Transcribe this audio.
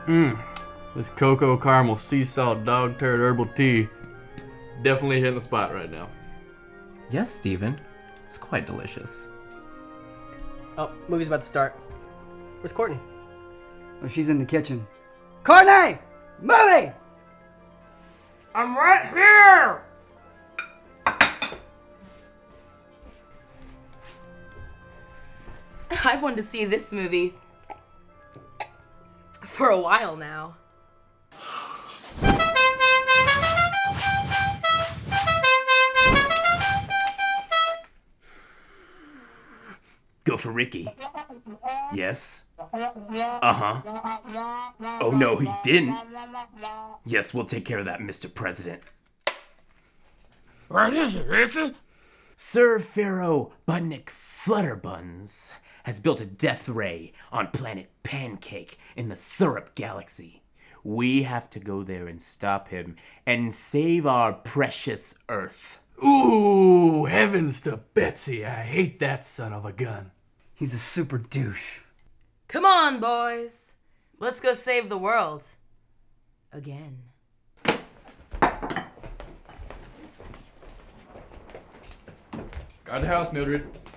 This cocoa caramel sea salt dog turd herbal tea. Definitely hitting the spot right now. Yes, Steven. It's quite delicious. Oh, movie's about to start. Where's Courtney? Oh, she's in the kitchen. Courtney! Movie! I'm right here! I've wanted to see this movie for a while now. Go for Ricky. Yes? Uh-huh. Oh, no, he didn't. Yes, we'll take care of that, Mr. President. What is it, Ricky? Sir Pharaoh Budnick Flutterbuns has built a death ray on planet Pancake in the Syrup Galaxy. We have to go there and stop him and save our precious Earth. Ooh, heavens to Betsy. I hate that son of a gun. He's a super douche. Come on, boys. Let's go save the world. Again. Guard the house, Mildred.